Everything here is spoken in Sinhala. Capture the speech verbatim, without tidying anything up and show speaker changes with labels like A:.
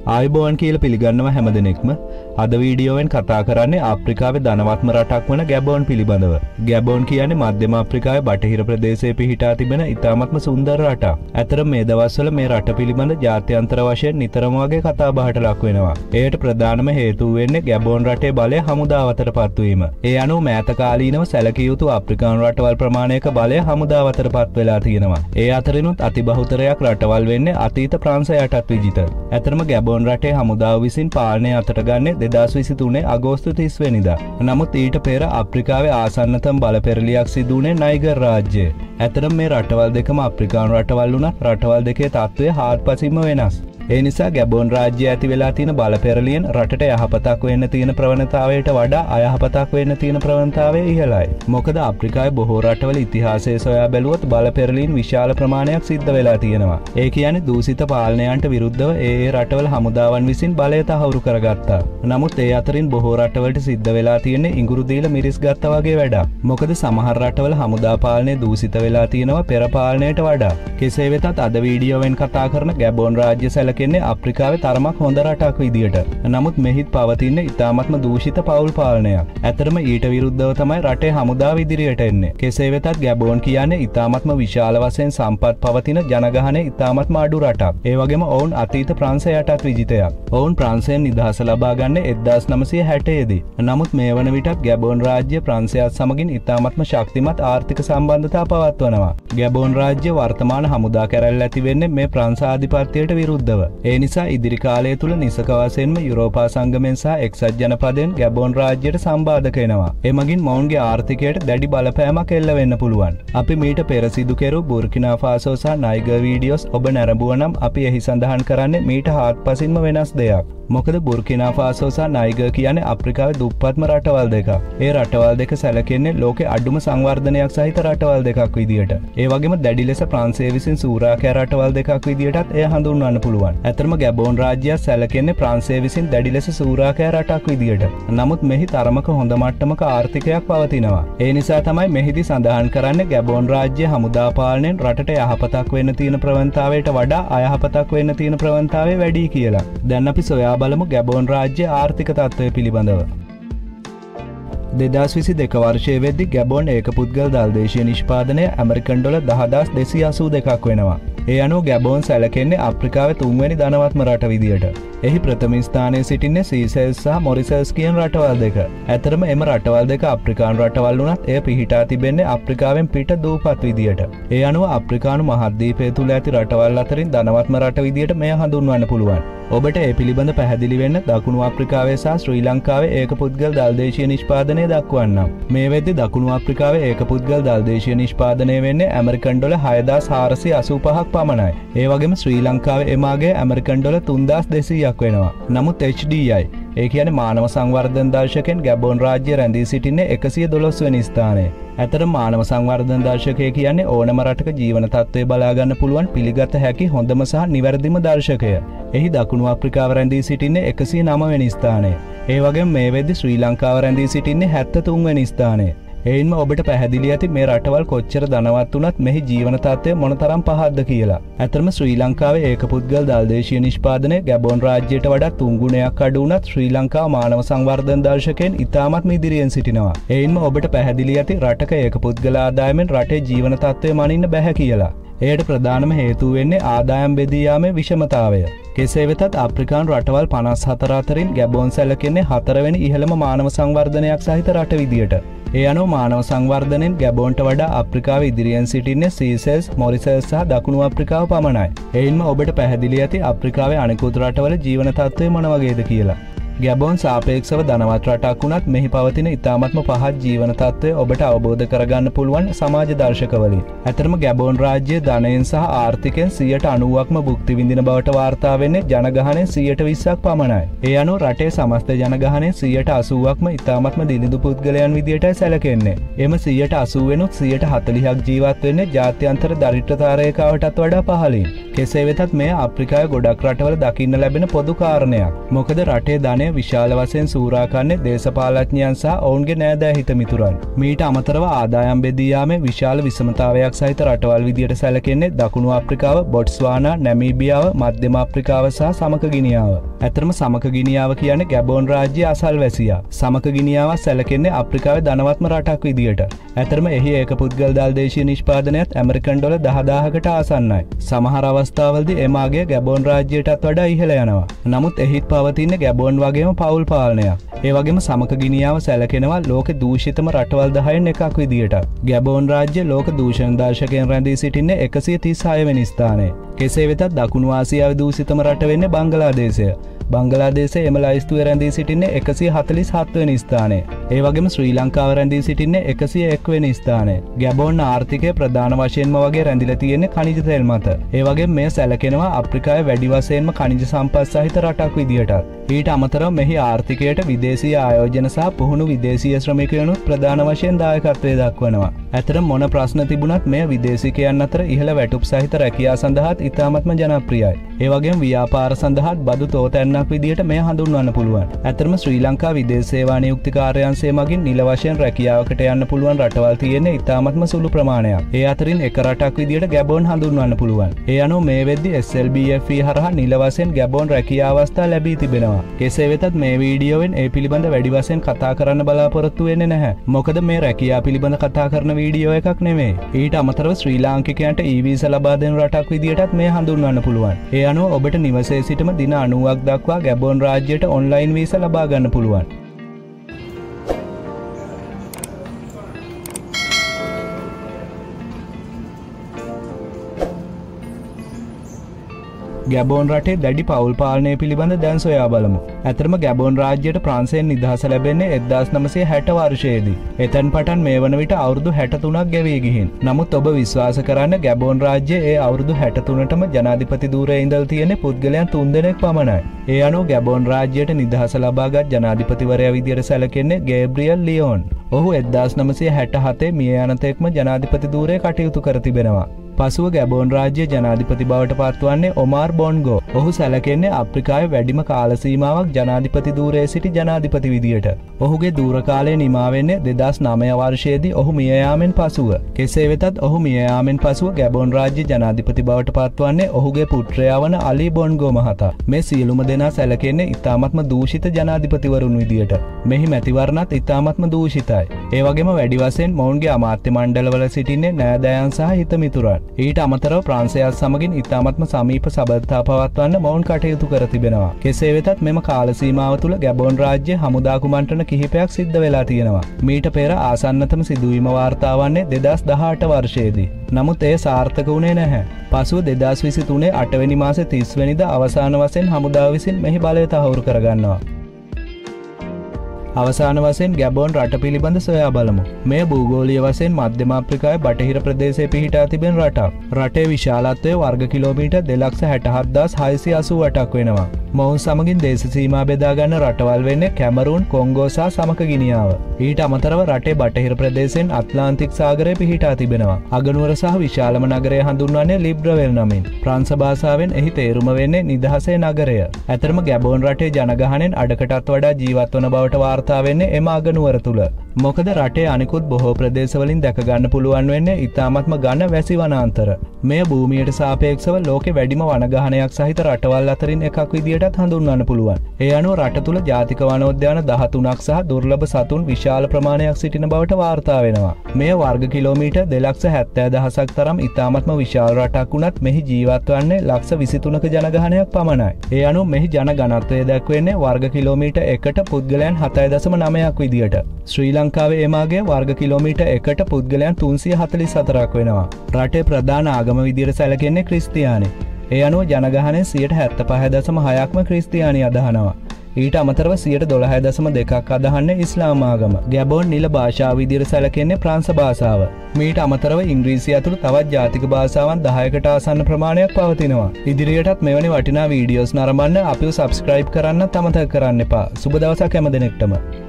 A: ආයුබෝවන් කියලා පිළිගන්නවා හැම දිනෙකම. අද වීඩියෝවෙන් කතා කරන්නේ ආප්‍රිකාවේ ධනවත්ම රටක් වන ගැබෝන් පිළිබඳව. ගැබෝන් කියන්නේ මධ්‍යම ආප්‍රිකාවේ බටහිර ප්‍රදේශයේ පිහිටා තිබෙන ඉතාමත්ම සුන්දර රටක්. ඇතර මේ දවස්වල මේ රට පිළිබඳ ජාත්‍යන්තර වශයෙන් නිතරම වගේ කතා බහට ලක් වෙනවා. ඒකට ප්‍රධානම හේතුව වෙන්නේ ගැබෝන් රටේ බලය හමුදාව අතට පත්වීම. ඒ අනුව මෑත කාලීනව සැලකිය යුතු ආප්‍රිකානු රටවල් ප්‍රමාණයක බලය හමුදාව අතට පත් වෙලා තියෙනවා. ඒ අතරිනුත් අතිබහුතරයක් රටවල් වෙන්නේ අතීත ප්‍රංශ යටත් විජිත. ඇතරම ගැබෝන් රටේ හමුදාව විසින් පාලනය අතට ගන්නේ දෙදාස් විසි තුනේ අගෝස්තු තිස් වෙනිදා. නමුත් ඊට පෙර අප්‍රිකාවේ ආසන්නතම බල පෙරලියක් සිදු වුණේ නයිගර් රාජ්‍යයේ. ඇතරම මේ රටවල් දෙකම අප්‍රිකානු රටවල් වුණත් රටවල් දෙකේ තත්ත්වය හාත්පසින්ම වෙනස්. ඒ නිසා ගැබෝන් රාජ්‍ය ඇති වෙලා තියෙන බල පෙරලියෙන් රටට යහපතක් වෙන්න තියෙන ප්‍රවණතාවයට වඩා අයහපතක් වෙන්න තියෙන ප්‍රවණතාවය ඉහළයි. මොකද අප්‍රිකාවේ බොහෝ රටවල ඉතිහාසය සොයා බැලුවොත් බල පෙරලීම් විශාල ප්‍රමාණයක් සිද්ධ වෙලා තියෙනවා. ඒ කියන්නේ දූෂිත පාලනයන්ට විරුද්ධව ඒ ඒ රටවල හමුදාවන් විසින් බලය තහවුරු කරගත්තා. නමුත් ඒ අතරින් බොහෝ රටවලට සිද්ධ වෙලා තියෙන්නේ ඉඟුරු දීලා මිරිස් ගත්තා වගේ වැඩක්. මොකද සමහර රටවල හමුදා පාලනය දූෂිත වෙලා තියෙනවා පෙර පාලනයට වඩා. කෙසේ වෙතත් අද වීඩියෝවෙන් කතා කරන ගැබෝන් රාජ්‍ය සැල කියන්නේ අප්‍රිකාවේ තරමක් හොඳ රටක් විදියට. නමුත් මෙහිත් පවතින ඉතාමත්ම දූෂිත පවුල් පාලනයක්. ඇතරම ඊට විරුද්ධව තමයි රටේ හමුදාව ඉදිරියට එන්නේ. කෙසේ වෙතත් ගැබෝන් කියන්නේ ඉතාමත්ම විශාල වශයෙන් සම්පත් පවතින ජනගහනය ඉතාමත්ම අඩු රටක්. ඒ වගේම ඔවුන් අතීත ප්‍රංශ යටත් විජිතයක්. ඔවුන් ප්‍රංශයෙන් නිදහස ලබා ගන්නේ එක්දාස් නවසිය හැටේ දී. නමුත් මේ වන විටත් ගැබෝන් රාජ්‍ය ප්‍රංශයත් සමගින් ඉතාමත්ම ශක්තිමත් ආර්ථික සම්බන්ධතා පවත්වනවා. ගැබෝන් රාජ්‍ය වර්තමාන හමුදා කැරැල්ල ඇති වෙන්නේ මේ ප්‍රංශ ආධිපත්‍යයට විරුද්ධව. ඒ නිසා ඉදිරි කාලය තුල නිසක වශයෙන්ම යුරෝපා සංගමයෙන් සහ එක්සත් ජනපදයෙන් ගැබෝන් රාජ්‍යයට සම්බාධක වෙනවා. එමගින් මොවුන්ගේ ආර්ථිකයට දැඩි බලපෑමක් එල්ල වෙන්න පුළුවන්. අපි මීට පෙර සිදු කෙරු බුර්කිනා ෆාසෝ සහ නයිගර් වීඩියෝස් ඔබ නැරඹුවා නම් අපි එහි සඳහන් කරන්නේ මීට හාත්පසින්ම වෙනස් දෙයක්. මොකද බුර්කිනා ෆාසෝ සහ නයිගර් කියන්නේ අප්‍රිකාවේ දුප්පත්ම රටවල් දෙකක්. ඒ රටවල් දෙක සැලකෙන්නේ ලෝකේ අඩුම සංවර්ධනයක් සහිත රටවල් දෙකක් විදියට. ඒ වගේම දැඩි ලෙස ප්‍රංශය විසින් සූරාකෑ රටවල් දෙකක් විදියටත් එය හඳුන්වන්න පුළුවන්. ඇතරම ගැබෝන් රාජ්‍යය සැලකෙන්නේ ප්‍රංශය විසින් දැඩි ලෙස සූරාකෑ රටක් විදියට. නමුත් මෙහි තරමක හොඳ මට්ටමක ආර්ථිකයක් පවතිනවා. ඒ නිසා තමයි මෙහිදී සඳහන් කරන්නේ ගැබෝන් රාජ්‍ය හමුදා පාලනයෙන් රටට යහපතක් වෙන්න තියෙන ප්‍රවණතාවයට වඩා අයහපතක් වෙන්න තියෙන ප්‍රවණතාවය වැඩි කියලා. දැන් අපි සොයා බලමු ගැබෝන් රාජ්‍ය ආර්ථික තත්ත්වය පිළිබඳව. දෙදාස් විසි දෙක වර්ෂයේ වෙද්දී ගැබෝන් ඒකපුද්ගල දල්දේශීය නිෂ්පාදනය ඇමරිකන් ඩොලර් දහදාස් දෙසිය අසූ දෙකක් වෙනවා. ඒ අනුව ගැබෝන් සැලකෙන්නේ අප්‍රිකාවේ තුන්වැනි ධනවත්ම රට විදියට. එහි ප්‍රථම ස්ථානයේ සිටින්නේ සීසෙල්ස් සහ මොරිසල්ස් කියන රටවල් දෙක. ඇතරම එම රටවල් දෙක අප්‍රිකානු රටවල් වුණත් එය පිහිටා තිබෙන්නේ අප්‍රිකාවෙන් පිට දූපත් විදියට. ඒ අනුව අප්‍රිකානු මහද්වීපය තුල ඇති රටවල් අතරින් ධනවත්ම රට විදියට මෙය හඳුන්වන්න පුළුවන්. ඔබට ඒ පිළිබඳ පැහැදිලි වෙන්න දකුණු අප්‍රිකාවේ සහ ශ්‍රී ලංකාවේ ඒකපුද්ගල දල්දේශීය නිෂ්පාදනය දක්වන්නම්. මේ වෙද්දී දකුණු අප්‍රිකාවේ ඒකපුද්ගල දල්දේශීය නිෂ්පාදනය වෙන්නේ ඇමරිකන් ඩොලර් හයදාස් හාරසිය අසූ පහක් පමණයි. ඒ වගේම ශ්‍රී ලංකාවේ එමාගේ ඇමරිකන් ඩොලර් තුන්දාස් දෙසීයක් වෙනවා. නමුත් එච් ඩී ආයි ඒ කියන්නේ මානව සංවර්ධන දර්ශකයෙන් ගැබෝන් රාජ්‍ය රැඳී සිටින්නේ එකසිය දොළොස් වෙනි ස්ථානයේ. ඇතර මානව සංවර්ධන දර්ශකය කියන්නේ ඕනම රටක ජීවන තත්ත්වය බලා ගන්න පුළුවන් පිළිගත හැකි හොඳම සහ නිවැරදිම දර්ශකය. එහි දකුණු අප්‍රිකාව රැඳී සිටින්නේ එකසිය නව වෙනි ස්ථානයේ. ඒ වගේම මේ වෙද්දී ශ්‍රී ලංකාව රැඳී සිටින්නේ හැත්තෑ තුන් වෙනි ස්ථානයේ. එයින්ම ඔබට පැහැදිලි ඇති මේ රටවල් කොච්චර ධනවත් වුණත් මෙහි ජීවන තත්ත්වය මොනතරම් පහත්ද කියලා. ඇතරම ශ්‍රී ලංකාවේ ඒකපුද්ගල දල්දේශීය නිෂ්පාදනය ගැබෝන් රාජ්‍යයට වඩා තුන් ගුණයක් අඩු වුණත් ශ්‍රී ලංකාව මානව සංවර්ධන දර්ශකයෙන් ඉතාමත්ම ඉදිරියෙන් සිටිනවා. එයින්ම ඔබට පැහැදිලි ඇති රටක ඒකපුද්ගල ආදායමෙන් රටේ ජීවන තත්ත්වය මනින්න බැහැ කියලා. එයට ප්‍රධානම හේතුව වෙන්නේ ආදායම් බෙදී යාමේ විෂමතාවය. කෙසේ වෙතත් අප්‍රිකානු රටවල් පනස් හතර අතරින් ගැබෝන් සැලකෙන්නේ හතරවෙනි ඉහළම මානව සංවර්ධනයක් සහිත රට විදියට. ඒ අනුව මානව සංවර්ධනයෙන් ගැබෝන්ට වඩා අප්‍රිකාවේ ඉදිරියෙන් සිටින්නේ සීසෙල්ස්, මොරිසල්ස් සහ දකුණු අප්‍රිකාව පමණයි. එයින්ම ඔබට පැහැදිලි ඇති අප්‍රිකාවේ අනෙකුත් රටවල ජීවන තත්ත්වය මොන වගේද කියලා. ගැබෝන් සාපේක්ෂව ධනවත් රටක් වුණත් මෙහි පවතින ඉතාමත්ම පහත් ජීවන තත්ත්වය ඔබට අවබෝධ කරගන්න පුළුවන් සමාජ දර්ශකවලින්. ඇතරම ගැබෝන් රාජ්‍ය ධනයෙන් සහ ආර්ථිකයෙන් සියයට අනූවක්ම භුක්ති විඳින බවට වාර්තා වෙන්නේ ජනගහනයෙන් සියයට විස්සක් පමණයි. ඒ අනුව රටේ සමස්ත ජනගහනයෙන් සියයට අසූවක්ම ඉතාමත්ම දිළිඳු පුද්ගලයන් විදියටයි සැලකෙන්නේ. එම සියයට අසූ වෙනුත් සියයට හතළිහක් ජීවත් වෙන්නේ ජාත්‍යන්තර දරිද්‍රතා රේඛාවටත් වඩා පහළින්. කෙසේ වෙතත් මෙය අප්‍රිකාවේ ගොඩක් රටවල දකින්න ලැබෙන පොදු කාරණයක්. මොකද රටේ ධනය මෙය විශාල වශයෙන් සූරා කන්නේ දේශපාලඥයන් සහ ඔවුන්ගේ නෑදෑ හිත මිතුරන්. මීට අමතරව ආදායම් බෙදී යාමේ විශාල විෂමතාවයක් සහිත රටවල් විදියට සැලකෙන්නේ දකුණු අප්‍රිකාව, බොට්ස්වානා, නැමීබියාව, මධ්‍යම අප්‍රිකාව සහ සමක ගිනියාව. ඇතරම සමක ගිනියාව කියන්නේ ගැබෝන් රාජ්‍යයේ අසල්වැසියා. සමක ගිනියාව සැලකෙන්නේ අප්‍රිකාවේ ධනවත්ම රටක් විදියට. ඇතරම එහි ඒක පුද්ගල දල් දේශීය නිෂ්පාදනයත් ඇමරිකන් ඩොලර් දහදාහකට ආසන්නයි. සමහර අවස්ථාවලදී එම අගය ගැබෝන් රාජ්‍යයටත් වඩා ඉහළ යනවා. නමුත් එහිත් පවතින ගැබෝන් වගේම පවුල් පාලනයක්. ඒ වගේම සමක ගිනියාව සැලකෙනවා ලෝකෙ දූෂිතම රටවල් දහයෙන් එකක් විදියට. ගැබෝන් රාජ්‍ය ලෝක දූෂණ දර්ශකයෙන් රැඳී සිටින්නේ එකසිය තිස් හය වෙනි ස්ථානයේ. කෙසේ වෙතත් දකුණු ආසියාවේ දූෂිතම රට වෙන්නේ බංගලාදේශය. බංගලාදේශය එම ලයිස්තුවේ රැඳී සිටින්නේ එකසිය හතළිස් හත් වෙනි ස්ථානයේ. ඒ වගේම ශ්‍රී ලංකාව රැඳී සිටින්නේ එකසිය එක් වෙනි ස්ථානයේ. ගැබෝන් ආර්ථිකය ප්‍රධාන වශයෙන්ම වගේ රැඳිලා තියෙන්නේ ඛනිජ තෙල් මත. ඒ වගේම මෙය සැලකෙනවා අප්‍රිකාවේ වැඩි වශයෙන්ම ඛනිජ සම්පත් සහිත රටක් විදියටත්. ඊට අමතරව මෙහි ආර්ථිකයට විදේශීය ආයෝජන සහ පුහුණු විදේශීය ශ්‍රමිකයනුත් ප්‍රධාන වශයෙන් දායකත්වය දක්වනවා. ඇතර මොන ප්‍රශ්න තිබුණත් මෙය විදේශිකයන් අතර ඉහළ වැටුප් සහිත රැකියා සඳහාත් ඉතාමත්ම ජනප්‍රියයි. ඒ වගේම ව්‍යාපාර සඳහාත් බදු තෝතැන්නක් විදියට මෙය හඳුන්වන්න පුළුවන්. ඇතරම ශ්‍රී ලංකා විදේශ සේවා නියුක්ති කාර්යාංශය මගින් නිල වශයෙන් රැකියාවකට යන්න පුළුවන් රටවල් තියෙන්නේ ඉතාමත්ම සුළු ප්‍රමාණයක්. ඒ අතරින් එක රටක් විදියට ගැබෝන් හඳුන්වන්න පුළුවන්. ඒ අනුව මේ වෙද්දී S L B F E හරහා නිල වශයෙන් ගැබෝන් රැකියා අවස්ථා ලැබී තිබෙනවා. කෙසේ වෙතත් මේ වීඩියෝවෙන් ඒ පිළිබඳ වැඩි වශයෙන් කතා කරන්න බලාපොරොත්තු වෙන්නේ නැහැ. මොකද මේ රැකියා පිළිබඳ කතා කරන වීඩියෝ එකක් නෙමෙයි. ඊට අමතරව ශ්‍රී ලාංකිකයන්ට ඊ වීසා ලබා දෙන රටක් විදියටත් මේ හඳුන්වන්න පුළුවන්. ඒ අනුව ඔබට නිවසේ සිටම දින අනූවක් දක්වා ගැබෝන් රාජ්‍යයට ඔන්ලයින් වීසා ලබා ගන්න පුළුවන්. ගැබෝන් රටේ දැඩි පවුල් පාලනය පිළිබඳ දැන් සොයා බලමු. ඇතරම ගැබෝන් රාජ්‍යයට ප්‍රංශයෙන් නිදහස ලැබෙන්නේ එක්දාස් නවසිය හැට වර්ෂයේදී. එතැන් පටන් මේ වන විට අවුරුදු හැට තුනක් ගෙවී ගිහින්. නමුත් ඔබ විශ්වාස කරන්න ගැබෝන් රාජ්‍යයේ ඒ අවුරුදු හැට තුනටම ජනාධිපති ධූරයේ ඉඳලා තියෙන පුද්ගලයන් තුන් දෙනෙක් පමණයි. ඒ අනුව ගැබෝන් රාජ්‍යයට නිදහස ලබාගත් ජනාධිපතිවරයා විදියට සැලකෙන්නේ ගේබ්‍රියල් ලියෝන්. ඔහු එක්දාස් නවසිය හැට හතේ මිය යන තෙක්ම ජනාධිපති ධූරයේ කටයුතු කර තිබෙනවා. පසුව ගැබෝන් රාජ්‍ය ජනාධිපති බවට පත්වන්නේ ඔමාර් බොන්ගෝ. ඔහු සැලකෙන්නේ අප්‍රිකාවේ වැඩිම කාල සීමාවක් ජනාධිපති ධූරයේ සිටි ජනාධිපති විදියට. ඔහුගේ ධූර කාලය නිමා වෙන්නේ දෙදහස් නවය වර්ෂයේදී ඔහු මිය යාමෙන් පසුව. කෙසේ වෙතත් ඔහු මිය යාමෙන් පසුව ගැබෝන් රාජ්‍ය ජනාධිපති බවට පත්වන්නේ ඔහුගේ පුත්‍රයා වන අලි බොන්ගෝ මහතා. මේ සියලුම දෙනා සැලකෙන්නේ ඉතාමත්ම දූෂිත ජනාධිපතිවරුන් විදියට. මෙහි මැතිවරණත් ඉතාමත්ම දූෂිතයි. ඒ වගේම වැඩි වශයෙන් මොවුන්ගේ අමාත්‍ය මණ්ඩලවල සිටින්නේ නෑදෑයන් සහ හිත මිතුරන්. ඊට අමතරව ප්‍රංශයත් සමගින් ඉතාමත්ම සමීප සබඳතා පවත්වන්න මොවුන් කටයුතු කර තිබෙනවා. කෙසේ වෙතත් මෙම කාල සීමාව තුළ ගැබෝන් රාජ්‍යයේ හමුදා කුමන්ත්‍රණ කිහිපයක් සිද්ධ වෙලා තියෙනවා. මීට පෙර ආසන්නතම සිදුවීම වාර්තා වන්නේ දෙදහස් දහඅට වර්ෂයේදී. නමුත් එය සාර්ථක වුණේ නැහැ. පසුව දෙදහස් විසි තුනේ අටවෙනි මාසේ තිස් වෙනිදා අවසාන වශයෙන් හමුදාව විසින් මෙහි බලය තහවුරු කරගන්නවා. අවසාන වශයෙන් ගැබෝන් රට පිළිබඳ සොයා බලමු. මෙය භූගෝලීය වශයෙන් මධ්‍යම අප්‍රිකාවේ බටහිර ප්‍රදේශයේ පිහිටා තිබෙන රටක්. රටේ විශාලත්වය වර්ග කිලෝමීටර් දෙලක්ෂ හැට හත් හදාස් හයසිය අසූ අටක් වෙනවා. මොවුන් සමගින් දේශ සීමා බෙදා ගන්න රටවල් වෙන්නේ කැමරූන්, කොංගෝ සහ සමක ගිනියාව. ඊට අමතරව රටේ බටහිර ප්‍රදේශයෙන් අට්ලාන්තික් සාගරය පිහිටා තිබෙනවා. අගනුවර සහ විශාලම නගරය හඳුන්වන්නේ ලිබ්‍රවෙල් නමින්. ප්‍රංශ භාෂාවෙන් එහි තේරුම වෙන්නේ නිදහසේ නගරය. ඇතරම ගැබෝන් රටේ ජනගහනයෙන් අඩකටත් වඩා ජීවත් වන බවට වාර්තා වෙන්නේ එම අගනුවර තුල. මොකද රටේ අනිකුත් බොහෝ ප්‍රදේශවලින් දැක ගන්න පුළුවන් වෙන්නේ ඉතාමත්ම ඝන වැසි වනාන්තර. මෙය භූමියට සාපේක්ෂව ලෝකේ වැඩිම වනගහනයක් සහිත රටවල් අතරින් එකක් විදියටත් හඳුන්වන්න පුළුවන්. ඒ අනුව රට තුල ජාතික වනෝද්‍යාන දහතුනක් සහ දුර්ලභ සතුන් විශාල ප්‍රමාණයක් සිටින බවට වාර්තා වෙනවා. මෙය වර්ග කිලෝමීටර් දෙලක්ෂ හැත්තෑ දහසක් තරම් ඉතාමත්ම විශාල රටක් වුණත් මෙහි ජීවත් වන්නේ ලක්ෂ විසි තුනක ජනගහනයක් පමණයි. ඒ අනුව මෙහි ජන ඝනත්වය දක්වන්නේ වර්ග කිලෝමීටර් එකට පුද්ගලයන් හතයි දශම නවයක් විදියට. ශ්‍රී ලංකාවේ එමාගේ වර්ග කිලෝමීටර් එකට පුද්ගලයන් තුන්සිය හතළිස් හතරක් වෙනවා. රටේ ප්‍රධාන ආගම විදියට සැලකෙන්නේ ක්‍රිස්තියානි. ඒ අනුව ජනගහනයෙන් සියයට හැත්තෑ පහ දශම හයක්ම ක්‍රිස්තියානි අදහනවා. ඊට අමතරව සියයට දොළහ දශම දෙකක් අදහන්නේ ඉස්ලාම් ආගම. ගැබෝන් නිල භාෂාව විදියට සැලකෙන්නේ ප්‍රංශ භාෂාව. මීට අමතරව ඉංග්‍රීසි ඇතුළු තවත් ජාතික භාෂාවන් දහයකට ආසන්න ප්‍රමාණයක් පවතිනවා. ඉදිරියටත් මෙවැනි වටිනා වීඩියෝස් නරඹන්න අපිව සබ්ස්ක්‍රයිබ් කරන්නත් අමතක කරන්න එපා. සුබ දවසක් හැම දෙනෙක්ටම.